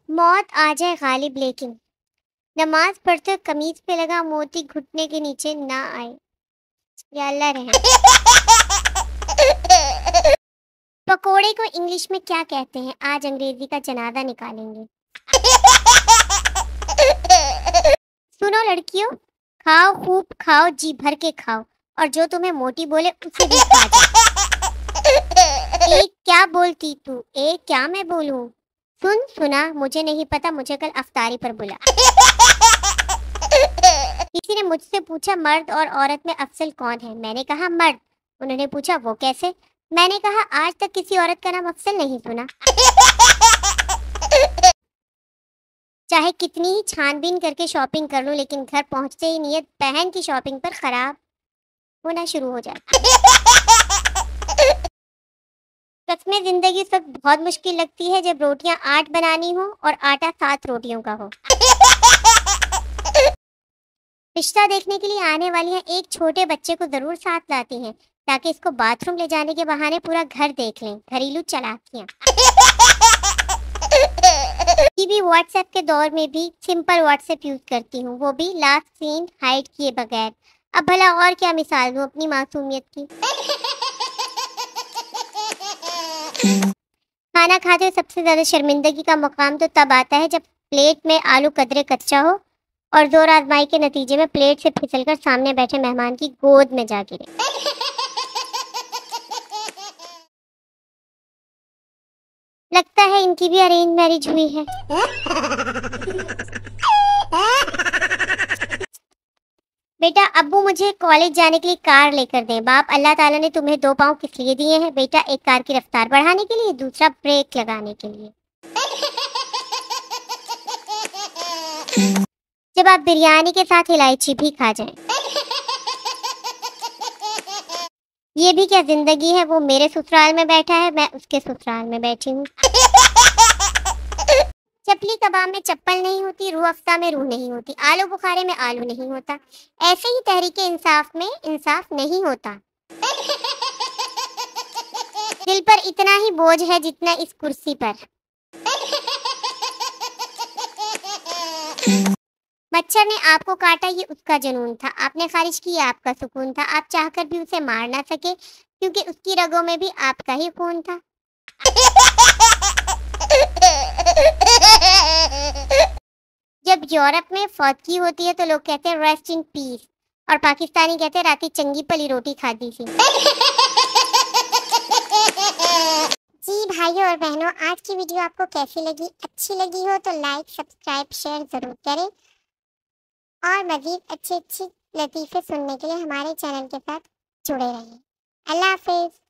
मौत आ जाए गालिब लेकिन नमाज पढ़ते कमीज पे लगा मोती घुटने के नीचे ना आए। या अल्लाह रहम। पकोड़े को इंग्लिश में क्या कहते हैं? आज अंग्रेजी का जनाजा निकालेंगे। सुनो लड़कियों, खाओ खूब खाओ, जी भर के खाओ, और जो तुम्हें मोटी बोले उसे भी खा जाओ। एक क्या बोलती तू? एक क्या मैं बोलूं? सुन सुना, मुझे नहीं पता, मुझे कल अफ्तारी पर बुला। किसी ने मुझसे पूछा मर्द और औरत में अफजल कौन है? मैंने कहा मर्द। उन्होंने पूछा वो कैसे? मैंने कहा आज तक किसी औरत का नाम अफजल नहीं सुना। चाहे कितनी ही छानबीन करके शॉपिंग कर लूं, लेकिन घर पहुंचते ही नीयत बहन की शॉपिंग पर खराब होना शुरू हो जाती है। सच में जिंदगी उस वक्त बहुत मुश्किल लगती है जब रोटियां 8 बनानी हो और आटा 7 रोटियों का हो। रिश्ता देखने के लिए आने वाली हैं एक छोटे बच्चे को जरूर साथ लाती हैं ताकि इसको बाथरूम ले जाने के बहाने पूरा घर देख लें। घरेलू चालाकियां। भी व्हाट्सएप के दौर में भी सिंपल व्हाट्सएप यूज करती हूँ, वो भी लास्ट सीन हाइड किए बगैर। अब भला और क्या मिसाल दूँ अपनी मासूमियत की। खाना खाते हुए सबसे ज्यादा शर्मिंदगी का मकाम तो तब आता है जब प्लेट में आलू कदरे कच्चा हो और जोर आजमाई के नतीजे में प्लेट से फिसलकर सामने बैठे मेहमान की गोद में जा गिरे। लगता है इनकी भी अरेंज मैरिज हुई है। बेटा अब्बू मुझे कॉलेज जाने के लिए कार लेकर दें। बाप अल्लाह ताला ने तुम्हें 2 पाँव किस लिए दिए हैं? बेटा एक कार की रफ्तार बढ़ाने के लिए, दूसरा ब्रेक लगाने के लिए। जब आप बिरयानी के साथ इलायची भी खा जाएं। ये भी क्या जिंदगी है? वो मेरे ससुराल में बैठा है, मैं उसके ससुराल में बैठी हूँ। चपली कबाब में चप्पल नहीं होती, रूह अफ़ज़ा में रूह नहीं होती, आलू बुखारे में आलू नहीं होता, ऐसे ही तहरीके इंसाफ में इंसाफ नहीं होता। दिल पर इतना ही बोझ है जितना इस कुर्सी पर। मच्छर ने आपको काटा, ये उसका जुनून था। आपने खारिज किया, आपका सुकून था। आप चाहकर भी उसे मार ना सके क्योंकि उसकी रगों में भी आपका ही खून था। जब यूरोप में फौतगी होती है तो लोग कहते हैं रेस्ट इन पीस, और पाकिस्तानी कहते हैं राती चंगी पली रोटी खाती थी। जी भाइयों और बहनों, आज की वीडियो आपको कैसी लगी? अच्छी लगी हो तो लाइक सब्सक्राइब शेयर जरूर करें और मजीद अच्छे अच्छे लतीफ़े सुनने के लिए हमारे चैनल के साथ जुड़े रहिए। अल्लाह हाफिज़।